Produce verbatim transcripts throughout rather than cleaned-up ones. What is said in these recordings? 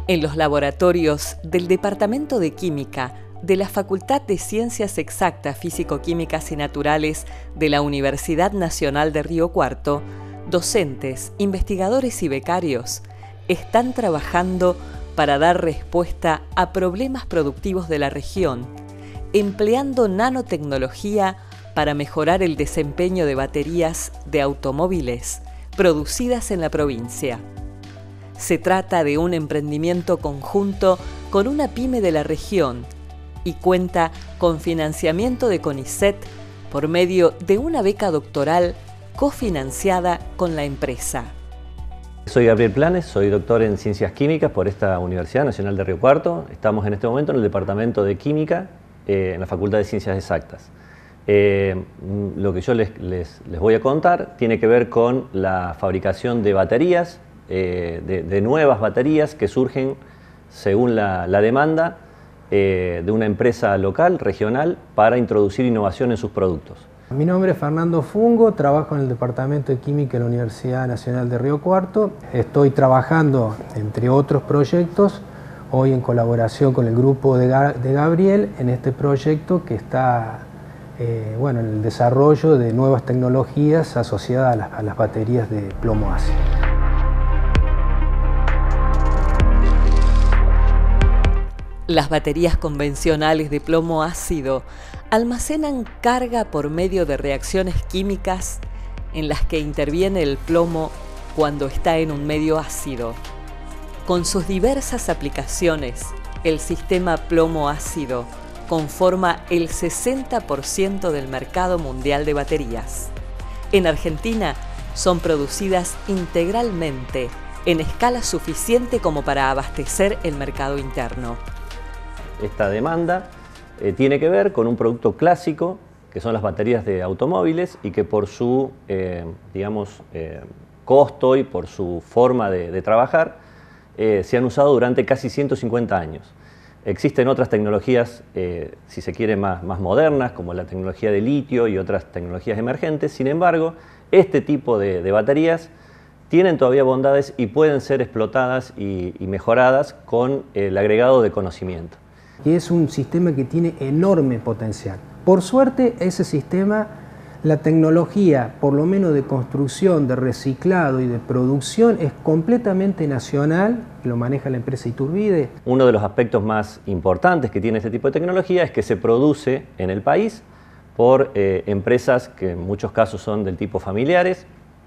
En los laboratorios del Departamento de Química de la Facultad de Ciencias Exactas, Físico-Químicas y Naturales de la Universidad Nacional de Río Cuarto, docentes, investigadores y becarios están trabajando para dar respuesta a problemas productivos de la región, empleando nanotecnología para mejorar el desempeño de baterías de automóviles producidas en la provincia. Se trata de un emprendimiento conjunto con una pyme de la región y cuenta con financiamiento de CONICET por medio de una beca doctoral cofinanciada con la empresa. Soy Gabriel Planes, soy doctor en Ciencias Químicas por esta Universidad Nacional de Río Cuarto. Estamos en este momento en el Departamento de Química, eh, en la Facultad de Ciencias Exactas. Eh, lo que yo les, les, les voy a contar tiene que ver con la fabricación de baterías, eh, de, de nuevas baterías que surgen según la, la demanda eh, de una empresa local, regional, para introducir innovación en sus productos. Mi nombre es Fernando Fungo, trabajo en el Departamento de Química de la Universidad Nacional de Río Cuarto. Estoy trabajando, entre otros proyectos, hoy en colaboración con el grupo de, Ga de Gabriel, en este proyecto que está eh, bueno, en el desarrollo de nuevas tecnologías asociadas a las, a las baterías de plomo ácido. Las baterías convencionales de plomo ácido almacenan carga por medio de reacciones químicas en las que interviene el plomo cuando está en un medio ácido. Con sus diversas aplicaciones, el sistema plomo ácido conforma el sesenta por ciento del mercado mundial de baterías. En Argentina son producidas integralmente en escala suficiente como para abastecer el mercado interno. Esta demanda eh, tiene que ver con un producto clásico, que son las baterías de automóviles, y que por su eh, digamos, eh, costo y por su forma de, de trabajar, eh, se han usado durante casi ciento cincuenta años. Existen otras tecnologías, eh, si se quiere, más, más modernas, como la tecnología de litio y otras tecnologías emergentes. Sin embargo, este tipo de, de baterías tienen todavía bondades y pueden ser explotadas y, y mejoradas con el agregado de conocimiento. Y es un sistema que tiene enorme potencial. Por suerte, ese sistema, la tecnología, por lo menos de construcción, de reciclado y de producción, es completamente nacional, lo maneja la empresa Iturbide. Uno de los aspectos más importantes que tiene este tipo de tecnología es que se produce en el país por eh, empresas que en muchos casos son del tipo familiares,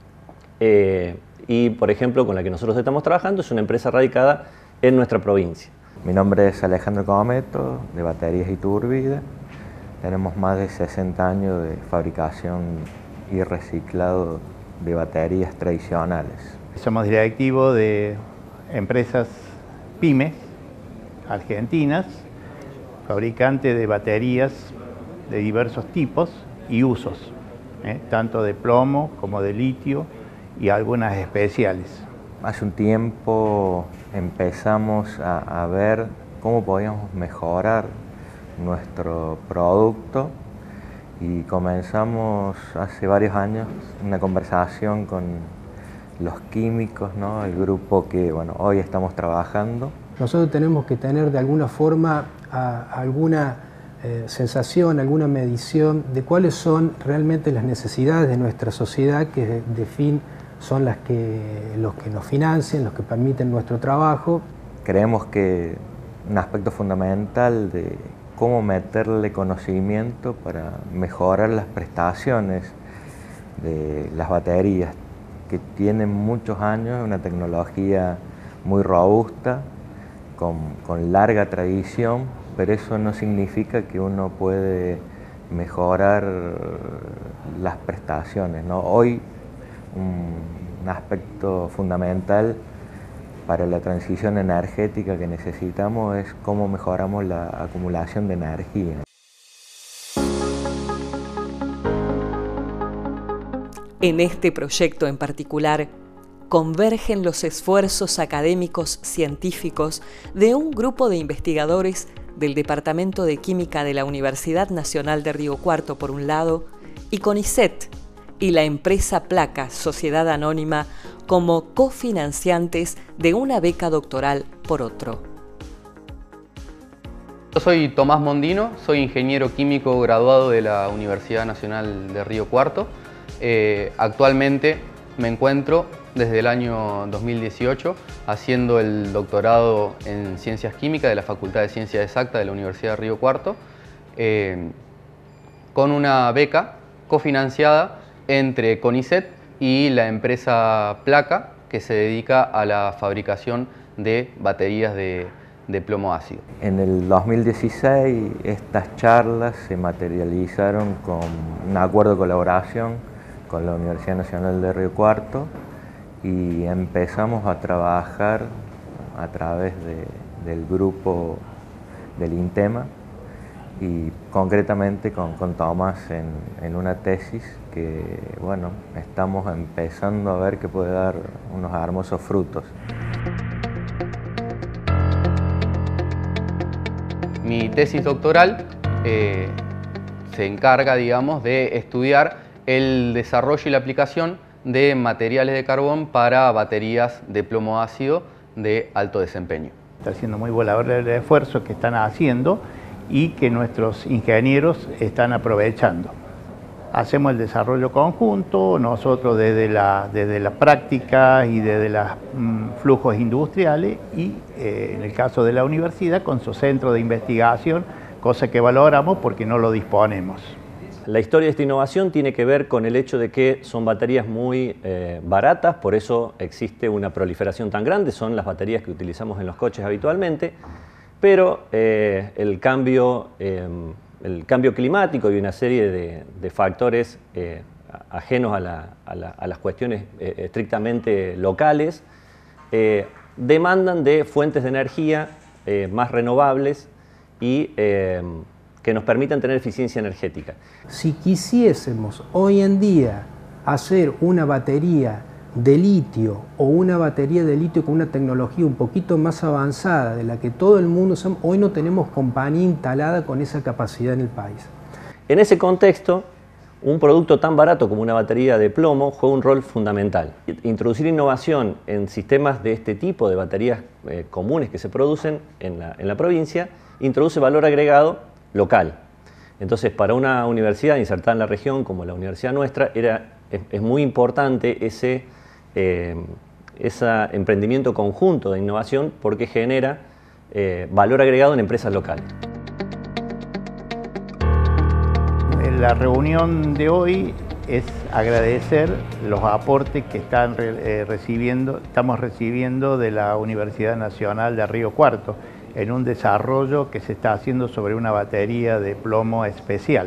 eh, y por ejemplo con la que nosotros estamos trabajando es una empresa radicada en nuestra provincia. Mi nombre es Alejandro Cometo, de Baterías Iturbide. Tenemos más de sesenta años de fabricación y reciclado de baterías tradicionales. Somos directivos de empresas pymes argentinas, fabricantes de baterías de diversos tipos y usos, ¿eh? tanto de plomo como de litio y algunas especiales. Hace un tiempo empezamos a, a ver cómo podíamos mejorar nuestro producto y comenzamos hace varios años una conversación con los químicos, ¿no? El grupo que bueno, hoy estamos trabajando. Nosotros tenemos que tener de alguna forma a, alguna eh, sensación, alguna medición de cuáles son realmente las necesidades de nuestra sociedad, que de, de fin son las que, los que nos financian, los que permiten nuestro trabajo. Creemos que un aspecto fundamental de cómo meterle conocimiento para mejorar las prestaciones de las baterías, que tienen muchos años, una tecnología muy robusta, con, con larga tradición, pero eso no significa que uno puede mejorar las prestaciones, ¿no? Hoy un aspecto fundamental para la transición energética que necesitamos es cómo mejoramos la acumulación de energía. En este proyecto en particular, convergen los esfuerzos académicos científicos de un grupo de investigadores del Departamento de Química de la Universidad Nacional de Río Cuarto por un lado y CONICET, y la empresa Placa, Sociedad Anónima, como cofinanciantes de una beca doctoral por otro. Yo soy Tomás Mondino, soy ingeniero químico graduado de la Universidad Nacional de Río Cuarto. Eh, actualmente me encuentro desde el año dos mil dieciocho haciendo el doctorado en Ciencias Químicas de la Facultad de Ciencias Exactas de la Universidad de Río Cuarto, eh, con una beca cofinanciada entre CONICET y la empresa Placa, que se dedica a la fabricación de baterías de, de plomo ácido. En el dos mil dieciséis estas charlas se materializaron con un acuerdo de colaboración con la Universidad Nacional de Río Cuarto y empezamos a trabajar a través de, del grupo del INTEMA y concretamente con, con Tomás en, en una tesis que, bueno, estamos empezando a ver que puede dar unos hermosos frutos. Mi tesis doctoral eh, se encarga, digamos, de estudiar el desarrollo y la aplicación de materiales de carbón para baterías de plomo ácido de alto desempeño. Está haciendo muy buena labor el esfuerzo que están haciendo y que nuestros ingenieros están aprovechando. Hacemos el desarrollo conjunto, nosotros desde la, desde la práctica y desde los mm, flujos industriales y eh, en el caso de la universidad con su centro de investigación, cosa que valoramos porque no lo disponemos. La historia de esta innovación tiene que ver con el hecho de que son baterías muy eh, baratas, por eso existe una proliferación tan grande, son las baterías que utilizamos en los coches habitualmente, pero eh, el, cambio, eh, el cambio climático y una serie de, de factores eh, ajenos a, la, a, la, a las cuestiones eh, estrictamente locales eh, demandan de fuentes de energía eh, más renovables y eh, que nos permitan tener eficiencia energética. Si quisiésemos hoy en día hacer una batería de litio o una batería de litio con una tecnología un poquito más avanzada de la que todo el mundo usa, hoy no tenemos compañía instalada con esa capacidad en el país. En ese contexto, un producto tan barato como una batería de plomo juega un rol fundamental. Introducir innovación en sistemas de este tipo de baterías eh, comunes que se producen en la, en la provincia introduce valor agregado local. Entonces, para una universidad insertada en la región como la universidad nuestra, era, es, es muy importante ese, eh, ese emprendimiento conjunto de innovación porque genera eh, valor agregado en empresas locales. En la reunión de hoy es agradecer los aportes que están eh, recibiendo, estamos recibiendo de la Universidad Nacional de Río Cuarto en un desarrollo que se está haciendo sobre una batería de plomo especial.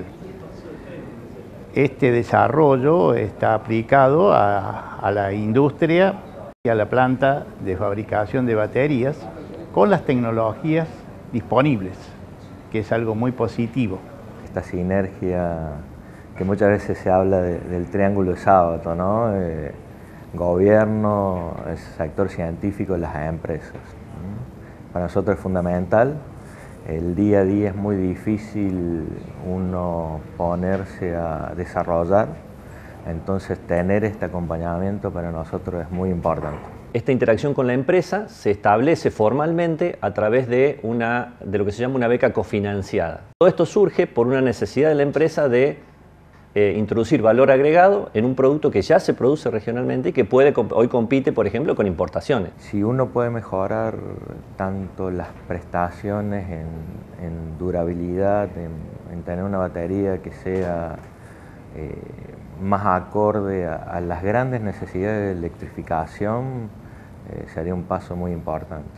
Este desarrollo está aplicado a, a la industria y a la planta de fabricación de baterías con las tecnologías disponibles, que es algo muy positivo. Esta sinergia que muchas veces se habla de, del triángulo de sábado, ¿no? Eh, gobierno, el sector científico y las empresas. Para nosotros es fundamental, el día a día es muy difícil uno ponerse a desarrollar, entonces tener este acompañamiento para nosotros es muy importante. Esta interacción con la empresa se establece formalmente a través de, una, de lo que se llama una beca cofinanciada. Todo esto surge por una necesidad de la empresa de Eh, introducir valor agregado en un producto que ya se produce regionalmente y que puede, hoy compite, por ejemplo, con importaciones. Si uno puede mejorar tanto las prestaciones en, en durabilidad, en, en tener una batería que sea eh, más acorde a, a las grandes necesidades de electrificación, eh, sería un paso muy importante.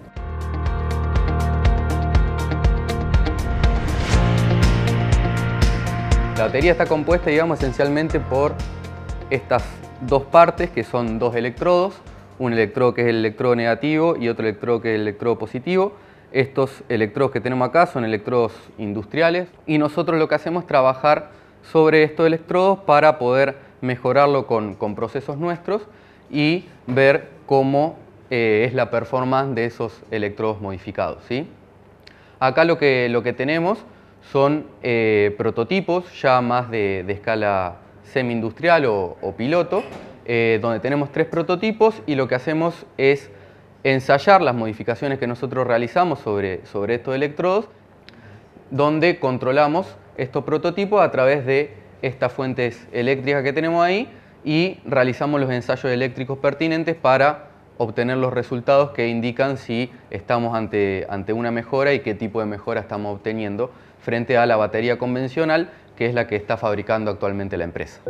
La batería está compuesta, digamos, esencialmente por estas dos partes, que son dos electrodos, un electrodo que es el electrodo negativo y otro electrodo que es el electrodo positivo. Estos electrodos que tenemos acá son electrodos industriales y nosotros lo que hacemos es trabajar sobre estos electrodos para poder mejorarlo con, con procesos nuestros y ver cómo eh, es la performance de esos electrodos modificados, ¿sí? Acá lo que, lo que tenemos son eh, prototipos ya más de, de escala semi-industrial o, o piloto, eh, donde tenemos tres prototipos y lo que hacemos es ensayar las modificaciones que nosotros realizamos sobre, sobre estos electrodos, donde controlamos estos prototipos a través de estas fuentes eléctricas que tenemos ahí y realizamos los ensayos eléctricos pertinentes para obtener los resultados que indican si estamos ante, ante una mejora y qué tipo de mejora estamos obteniendo frente a la batería convencional, que es la que está fabricando actualmente la empresa.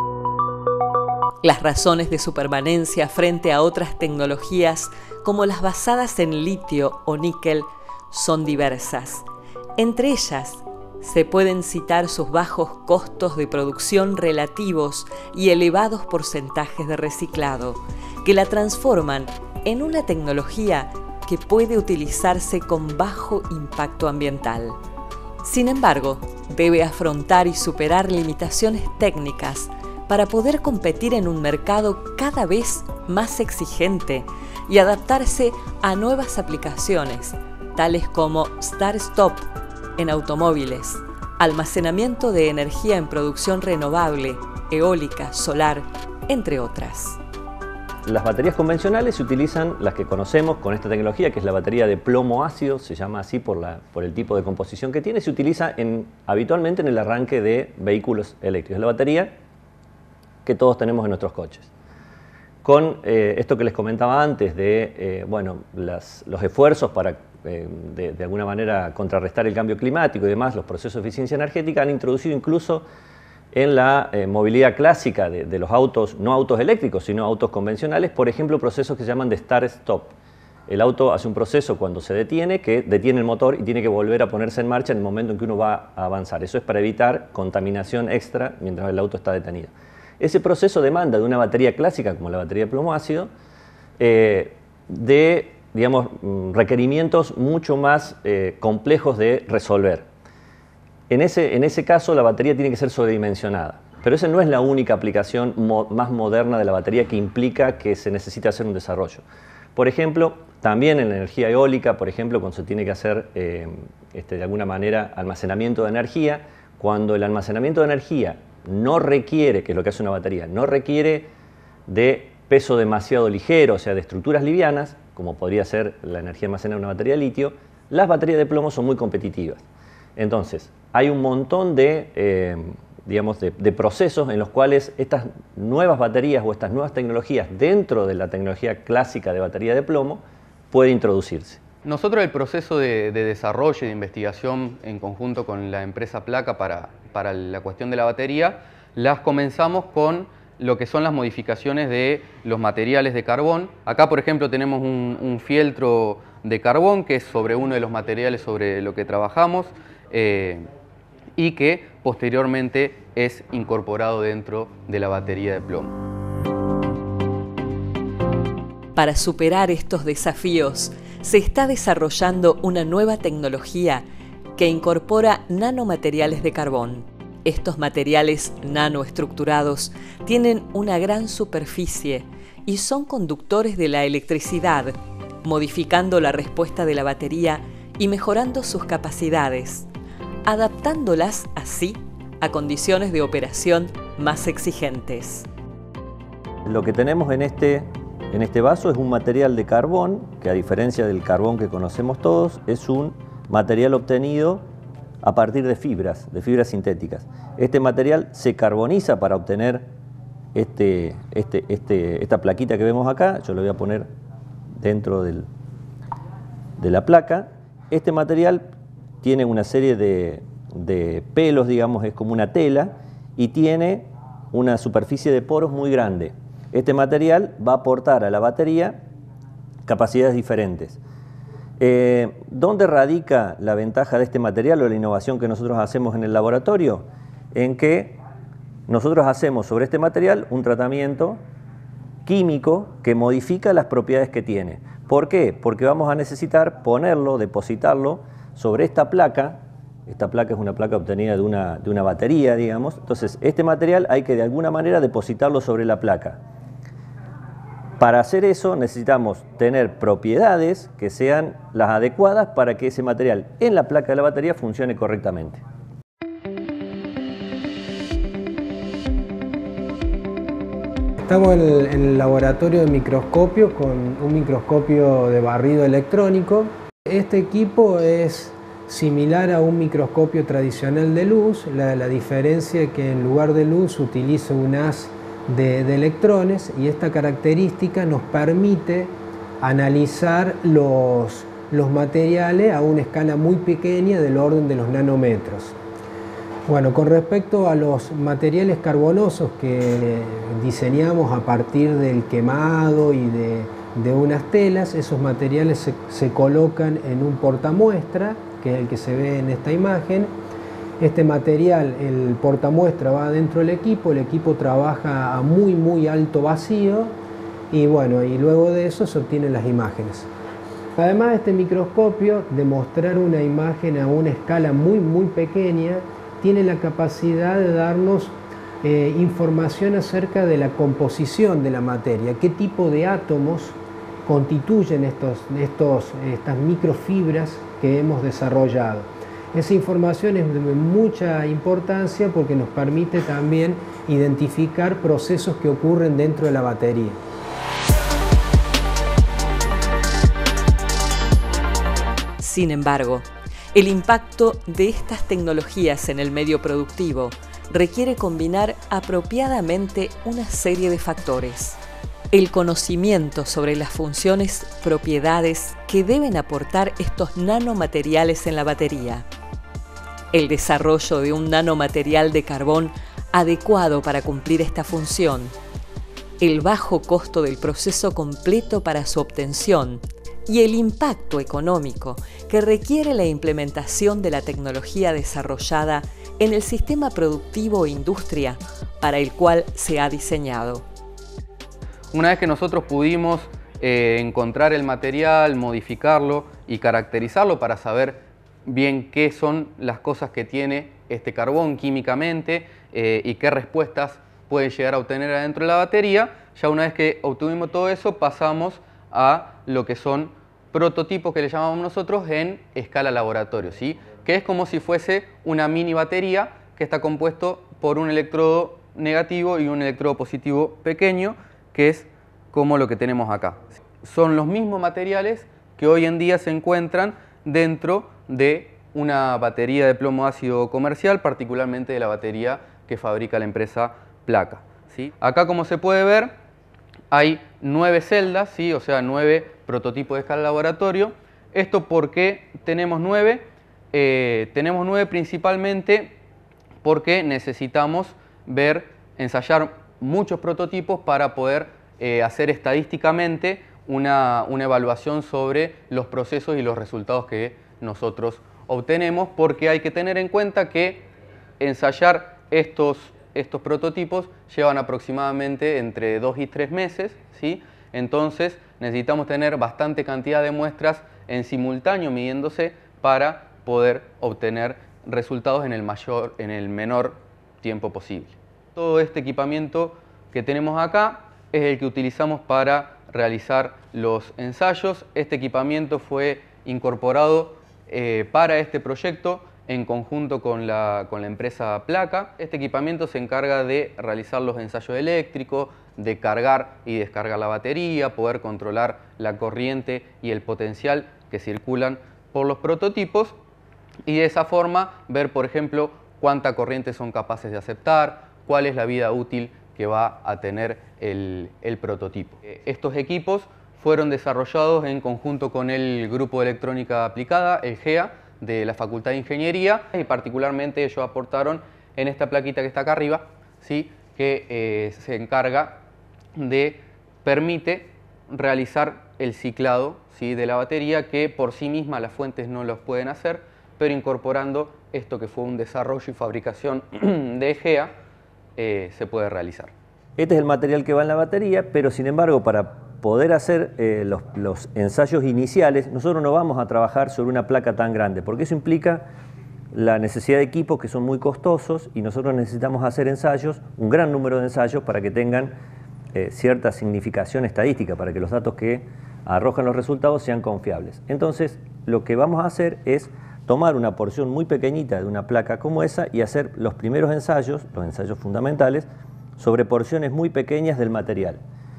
Las razones de su permanencia frente a otras tecnologías, como las basadas en litio o níquel, son diversas. Entre ellas, se pueden citar sus bajos costos de producción relativos y elevados porcentajes de reciclado, que la transforman en una tecnología que puede utilizarse con bajo impacto ambiental. Sin embargo, debe afrontar y superar limitaciones técnicas para poder competir en un mercado cada vez más exigente y adaptarse a nuevas aplicaciones, tales como start-stop en automóviles, almacenamiento de energía en producción renovable, eólica, solar, entre otras. Las baterías convencionales se utilizan, las que conocemos con esta tecnología, que es la batería de plomo ácido, se llama así por, la, por el tipo de composición que tiene, se utiliza en, habitualmente en el arranque de vehículos eléctricos. Es la batería que todos tenemos en nuestros coches. Con eh, esto que les comentaba antes de eh, bueno, las, los esfuerzos para eh, de, de alguna manera contrarrestar el cambio climático y demás, los procesos de eficiencia energética han introducido incluso en la eh, movilidad clásica de, de los autos, no autos eléctricos, sino autos convencionales, por ejemplo, procesos que se llaman de start-stop. El auto hace un proceso cuando se detiene, que detiene el motor y tiene que volver a ponerse en marcha en el momento en que uno va a avanzar. Eso es para evitar contaminación extra mientras el auto está detenido. Ese proceso demanda de una batería clásica, como la batería de plomo ácido, eh, de digamos, requerimientos mucho más eh, complejos de resolver. En ese, en ese caso, la batería tiene que ser sobredimensionada. Pero esa no es la única aplicación mo más moderna de la batería que implica que se necesita hacer un desarrollo. Por ejemplo, también en la energía eólica, por ejemplo, cuando se tiene que hacer eh, este, de alguna manera almacenamiento de energía, cuando el almacenamiento de energía no requiere, que es lo que hace una batería, no requiere de peso demasiado ligero, o sea, de estructuras livianas, como podría ser la energía almacenada en una batería de litio, las baterías de plomo son muy competitivas. Entonces, hay un montón de, eh, digamos, de, de procesos en los cuales estas nuevas baterías o estas nuevas tecnologías dentro de la tecnología clásica de batería de plomo puede introducirse. Nosotros el proceso de, de desarrollo y de investigación en conjunto con la empresa Placa para, para la cuestión de la batería, las comenzamos con lo que son las modificaciones de los materiales de carbón. Acá, por ejemplo, tenemos un, un fieltro de carbón que es sobre uno de los materiales sobre lo que trabajamos eh, y que posteriormente es incorporado dentro de la batería de plomo. Para superar estos desafíos, se está desarrollando una nueva tecnología que incorpora nanomateriales de carbón. Estos materiales nanoestructurados tienen una gran superficie y son conductores de la electricidad, modificando la respuesta de la batería y mejorando sus capacidades, adaptándolas así a condiciones de operación más exigentes. Lo que tenemos en este, en este vaso es un material de carbón, que a diferencia del carbón que conocemos todos, es un material obtenido a partir de fibras, de fibras sintéticas. Este material se carboniza para obtener este, este, este, esta plaquita que vemos acá. Yo lo voy a poner dentro del, de la placa. Este material tiene una serie de, de pelos, digamos, es como una tela, y tiene una superficie de poros muy grande. Este material va a aportar a la batería capacidades diferentes. Eh, ¿Dónde radica la ventaja de este material o la innovación que nosotros hacemos en el laboratorio? En que nosotros hacemos sobre este material un tratamiento químico que modifica las propiedades que tiene. ¿Por qué? Porque vamos a necesitar ponerlo, depositarlo sobre esta placa. Esta placa es una placa obtenida de una, de una batería, digamos. Entonces, este material hay que de alguna manera depositarlo sobre la placa. Para hacer eso necesitamos tener propiedades que sean las adecuadas para que ese material en la placa de la batería funcione correctamente. Estamos en el, en el laboratorio de microscopios con un microscopio de barrido electrónico. Este equipo es similar a un microscopio tradicional de luz, la, la diferencia es que en lugar de luz utiliza un haz de, de electrones, y esta característica nos permite analizar los, los materiales a una escala muy pequeña del orden de los nanómetros. Bueno, con respecto a los materiales carbonosos que diseñamos a partir del quemado y de, de unas telas, esos materiales se, se colocan en un portamuestra, que es el que se ve en esta imagen. Este material, el portamuestra, va dentro del equipo, el equipo trabaja a muy muy alto vacío y bueno, y luego de eso se obtienen las imágenes. Además, este microscopio, de mostrar una imagen a una escala muy muy pequeña, tiene la capacidad de darnos eh, información acerca de la composición de la materia, qué tipo de átomos constituyen estos, estos, estas microfibras que hemos desarrollado. Esa información es de mucha importancia porque nos permite también identificar procesos que ocurren dentro de la batería. Sin embargo, el impacto de estas tecnologías en el medio productivo requiere combinar apropiadamente una serie de factores. El conocimiento sobre las funciones, propiedades que deben aportar estos nanomateriales en la batería. El desarrollo de un nanomaterial de carbón adecuado para cumplir esta función. El bajo costo del proceso completo para su obtención. Y el impacto económico que requiere la implementación de la tecnología desarrollada en el sistema productivo o industria para el cual se ha diseñado. Una vez que nosotros pudimos eh, encontrar el material, modificarlo y caracterizarlo para saber bien qué son las cosas que tiene este carbón químicamente eh, y qué respuestas puede llegar a obtener adentro de la batería, ya una vez que obtuvimos todo eso pasamos a lo que son prototipos que le llamamos nosotros en escala laboratorio, ¿sí? Que es como si fuese una mini batería que está compuesto por un electrodo negativo y un electrodo positivo pequeño, que es como lo que tenemos acá. Son los mismos materiales que hoy en día se encuentran dentro de una batería de plomo ácido comercial, particularmente de la batería que fabrica la empresa Placa, ¿sí? Acá, como se puede ver, hay nueve celdas, ¿sí? O sea, nueve prototipos de escala laboratorio. ¿Esto por qué tenemos nueve? Eh, tenemos nueve principalmente porque necesitamos ver, ensayar muchos prototipos para poder eh, hacer estadísticamente una, una evaluación sobre los procesos y los resultados que nosotros obtenemos, porque hay que tener en cuenta que ensayar estos, estos prototipos llevan aproximadamente entre dos y tres meses, ¿sí? Entonces necesitamos tener bastante cantidad de muestras en simultáneo midiéndose para poder obtener resultados en el, mayor, en el menor tiempo posible. Todo este equipamiento que tenemos acá es el que utilizamos para realizar los ensayos. Este equipamiento fue incorporado eh, para este proyecto en conjunto con la, con la empresa Placa. Este equipamiento se encarga de realizar los ensayos eléctricos, de cargar y descargar la batería, poder controlar la corriente y el potencial que circulan por los prototipos y de esa forma ver, por ejemplo, cuánta corriente son capaces de aceptar, cuál es la vida útil que va a tener el, el prototipo. Estos equipos fueron desarrollados en conjunto con el Grupo de Electrónica Aplicada, el G E A, de la Facultad de Ingeniería, y particularmente ellos aportaron en esta plaquita que está acá arriba, ¿sí? que eh, se encarga de, permite realizar el ciclado, ¿sí? de la batería, que por sí misma las fuentes no los pueden hacer, pero incorporando esto que fue un desarrollo y fabricación de G E A, eh, se puede realizar. Este es el material que va en la batería, pero sin embargo, para poder hacer eh, los, los ensayos iniciales, nosotros no vamos a trabajar sobre una placa tan grande, porque eso implica la necesidad de equipos que son muy costosos y nosotros necesitamos hacer ensayos, un gran número de ensayos para que tengan eh, cierta significación estadística, para que los datos que arrojan los resultados sean confiables. Entonces, lo que vamos a hacer es tomar una porción muy pequeñita de una placa como esa y hacer los primeros ensayos, los ensayos fundamentales, sobre porciones muy pequeñas del material.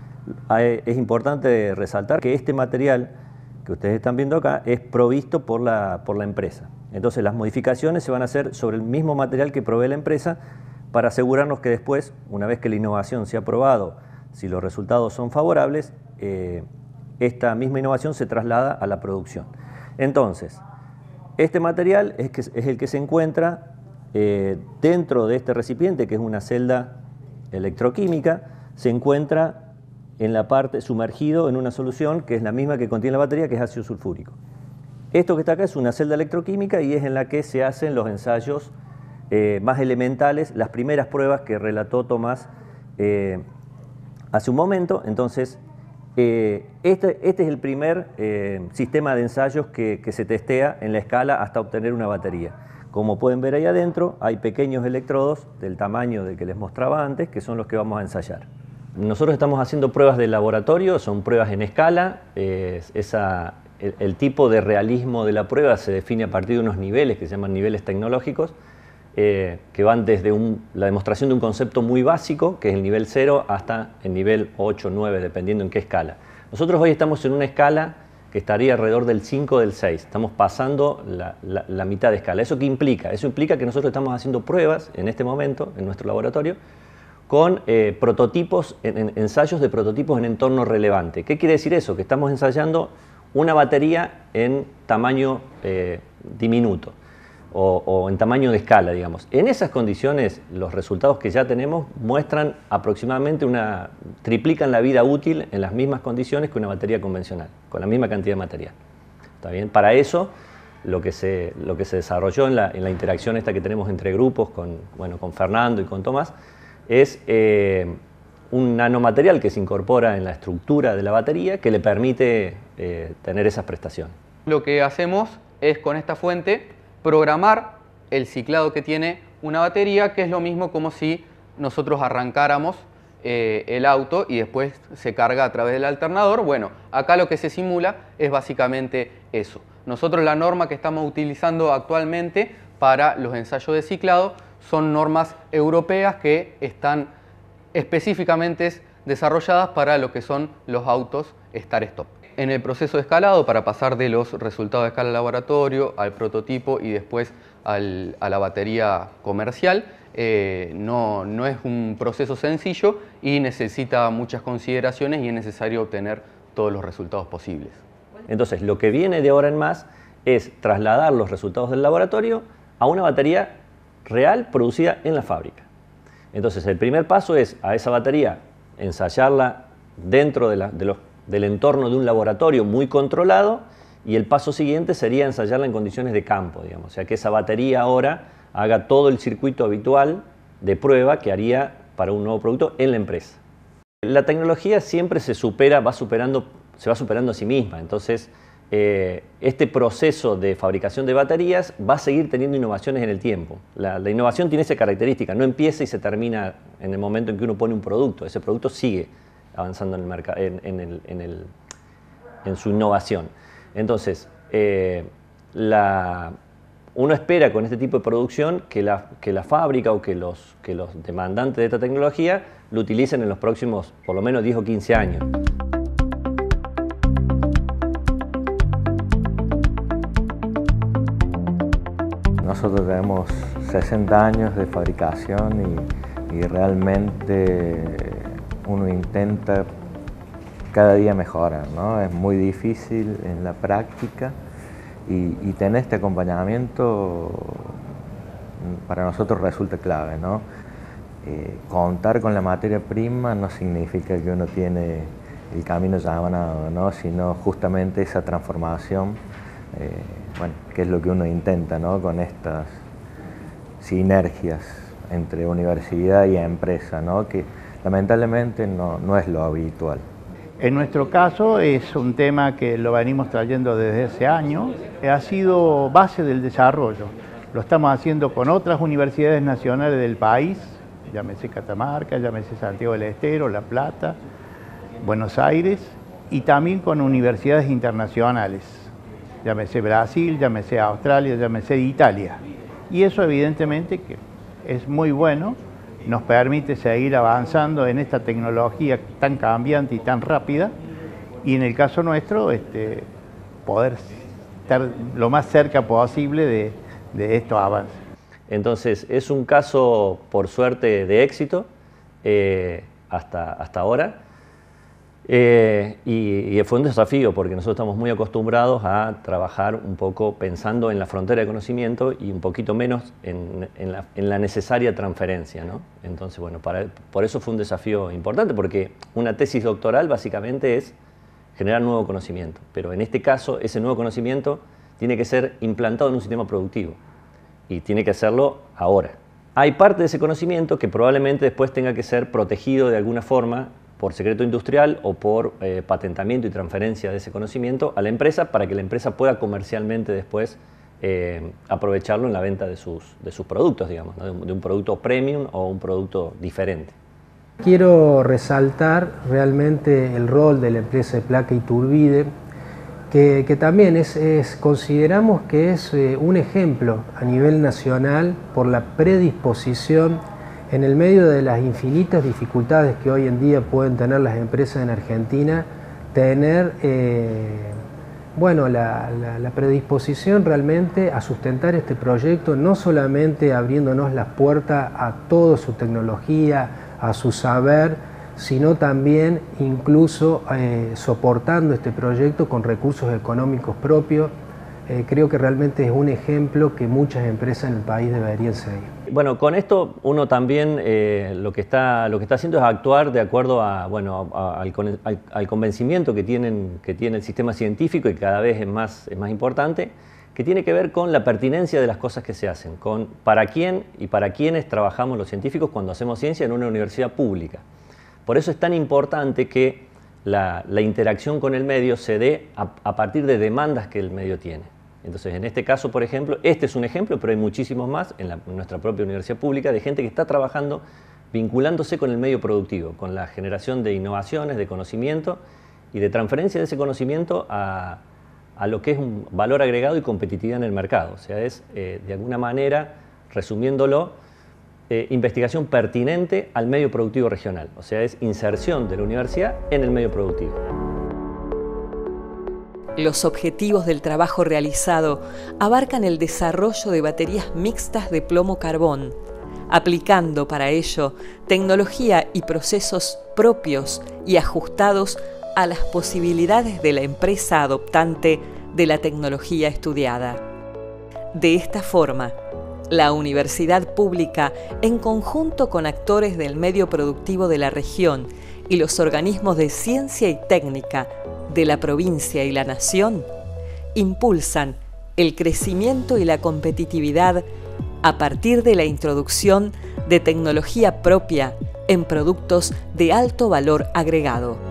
Es importante resaltar que este material que ustedes están viendo acá es provisto por la, por la empresa. Entonces las modificaciones se van a hacer sobre el mismo material que provee la empresa para asegurarnos que después, una vez que la innovación se ha probado, si los resultados son favorables, eh, esta misma innovación se traslada a la producción. Entonces, este material es, que, es el que se encuentra eh, dentro de este recipiente, que es una celda electroquímica, se encuentra en la parte sumergido en una solución que es la misma que contiene la batería, que es ácido sulfúrico. Esto que está acá es una celda electroquímica y es en la que se hacen los ensayos eh, más elementales, las primeras pruebas que relató Tomás eh, hace un momento. Entonces, eh, este, este es el primer eh, sistema de ensayos que, que se testea en la escala hasta obtener una batería. Como pueden ver ahí adentro, hay pequeños electrodos del tamaño del que les mostraba antes, que son los que vamos a ensayar. Nosotros estamos haciendo pruebas de laboratorio, son pruebas en escala. Eh, esa, el, el tipo de realismo de la prueba se define a partir de unos niveles que se llaman niveles tecnológicos, eh, que van desde un, la demostración de un concepto muy básico, que es el nivel cero, hasta el nivel ocho o nueve, dependiendo en qué escala. Nosotros hoy estamos en una escala que estaría alrededor del cinco o del seis. Estamos pasando la, la, la mitad de escala. ¿Eso qué implica? Eso implica que nosotros estamos haciendo pruebas en este momento, en nuestro laboratorio, con eh, prototipos, en, en, ensayos de prototipos en entorno relevante. ¿Qué quiere decir eso? Que estamos ensayando una batería en tamaño eh, diminuto o, o en tamaño de escala, digamos. En esas condiciones, los resultados que ya tenemos muestran aproximadamente una, triplican la vida útil en las mismas condiciones que una batería convencional, con la misma cantidad de material. ¿Está bien? Para eso, lo que se, lo que se desarrolló en la, en la interacción esta que tenemos entre grupos, con, bueno, con Fernando y con Tomás, es eh, un nanomaterial que se incorpora en la estructura de la batería que le permite eh, tener esas prestaciones. Lo que hacemos es con esta fuente programar el ciclado que tiene una batería, que es lo mismo como si nosotros arrancáramos eh, el auto y después se carga a través del alternador. Bueno, acá lo que se simula es básicamente eso. Nosotros la norma que estamos utilizando actualmente para los ensayos de ciclado son normas europeas que están específicamente desarrolladas para lo que son los autos start-stop. En el proceso de escalado, para pasar de los resultados de escala laboratorio al prototipo y después al, a la batería comercial, eh, no, no es un proceso sencillo y necesita muchas consideraciones y es necesario obtener todos los resultados posibles. Entonces, lo que viene de ahora en más es trasladar los resultados del laboratorio a una batería real producida en la fábrica. Entonces, el primer paso es a esa batería ensayarla dentro de la, de los, del entorno de un laboratorio muy controlado, y el paso siguiente sería ensayarla en condiciones de campo, digamos. O sea, que esa batería ahora haga todo el circuito habitual de prueba que haría para un nuevo producto en la empresa. La tecnología siempre se supera, va superando, se va superando a sí misma. Entonces, eh, este proceso de fabricación de baterías va a seguir teniendo innovaciones en el tiempo. La, la innovación tiene esa característica, no empieza y se termina en el momento en que uno pone un producto. Ese producto sigue avanzando en, el mercado, en, en, el, en, el, en su innovación. Entonces, eh, la, uno espera con este tipo de producción que la, que la fábrica o que los, que los demandantes de esta tecnología lo utilicen en los próximos por lo menos diez o quince años. Nosotros tenemos sesenta años de fabricación y, y realmente uno intenta cada día mejorar, ¿no? Es muy difícil en la práctica y, y tener este acompañamiento para nosotros resulta clave, ¿no? Eh, contar con la materia prima no significa que uno tiene el camino ya ganado, ¿no? Sino justamente esa transformación, eh, bueno, que es lo que uno intenta, ¿no? Con estas sinergias entre universidad y empresa, ¿no? Que lamentablemente no, no es lo habitual. En nuestro caso es un tema que lo venimos trayendo desde hace años, ha sido base del desarrollo. Lo estamos haciendo con otras universidades nacionales del país, llámese Catamarca, llámese Santiago del Estero, La Plata, Buenos Aires, y también con universidades internacionales, llámese Brasil, llámese Australia, llámese Italia. Y eso evidentemente que es muy bueno nos permite seguir avanzando en esta tecnología tan cambiante y tan rápida, y en el caso nuestro, este, poder estar lo más cerca posible de, de estos avances. Entonces, es un caso, por suerte, de éxito eh, hasta, hasta ahora. Eh, y, y fue un desafío porque nosotros estamos muy acostumbrados a trabajar un poco pensando en la frontera de conocimiento y un poquito menos en, en, la, en la necesaria transferencia, ¿no? Entonces, bueno, para, por eso fue un desafío importante, porque una tesis doctoral básicamente es generar nuevo conocimiento, pero en este caso ese nuevo conocimiento tiene que ser implantado en un sistema productivo y tiene que hacerlo ahora. Hay parte de ese conocimiento que probablemente después tenga que ser protegido de alguna forma por secreto industrial o por eh, patentamiento y transferencia de ese conocimiento a la empresa para que la empresa pueda comercialmente después eh, aprovecharlo en la venta de sus, de sus productos, digamos, ¿no? de, un, de un producto premium o un producto diferente. Quiero resaltar realmente el rol de la empresa de Placa Iturbide, que, que también es, es, consideramos que es eh, un ejemplo a nivel nacional por la predisposición en el medio de las infinitas dificultades que hoy en día pueden tener las empresas en Argentina, tener eh, bueno, la, la, la predisposición realmente a sustentar este proyecto, no solamente abriéndonos las puertas a toda su tecnología, a su saber, sino también incluso eh, soportando este proyecto con recursos económicos propios. Eh, creo que realmente es un ejemplo que muchas empresas en el país deberían seguir. Bueno, con esto uno también eh, lo, que está, lo que está haciendo es actuar de acuerdo a, bueno, a, a, al, al, al convencimiento que, tienen, que tiene el sistema científico y cada vez es más, es más importante, que tiene que ver con la pertinencia de las cosas que se hacen, con para quién y para quiénes trabajamos los científicos cuando hacemos ciencia en una universidad pública. Por eso es tan importante que la, la interacción con el medio se dé a, a partir de demandas que el medio tiene. Entonces, en este caso, por ejemplo, este es un ejemplo, pero hay muchísimos más en, la, en nuestra propia universidad pública de gente que está trabajando vinculándose con el medio productivo, con la generación de innovaciones, de conocimiento y de transferencia de ese conocimiento a, a lo que es un valor agregado y competitividad en el mercado. O sea, es, eh, de alguna manera, resumiéndolo, eh, investigación pertinente al medio productivo regional. O sea, es inserción de la universidad en el medio productivo. Los objetivos del trabajo realizado abarcan el desarrollo de baterías mixtas de plomo-carbón, aplicando para ello tecnología y procesos propios y ajustados a las posibilidades de la empresa adoptante de la tecnología estudiada. De esta forma, la universidad pública, en conjunto con actores del medio productivo de la región y los organismos de ciencia y técnica de la provincia y la nación, impulsan el crecimiento y la competitividad a partir de la introducción de tecnología propia en productos de alto valor agregado.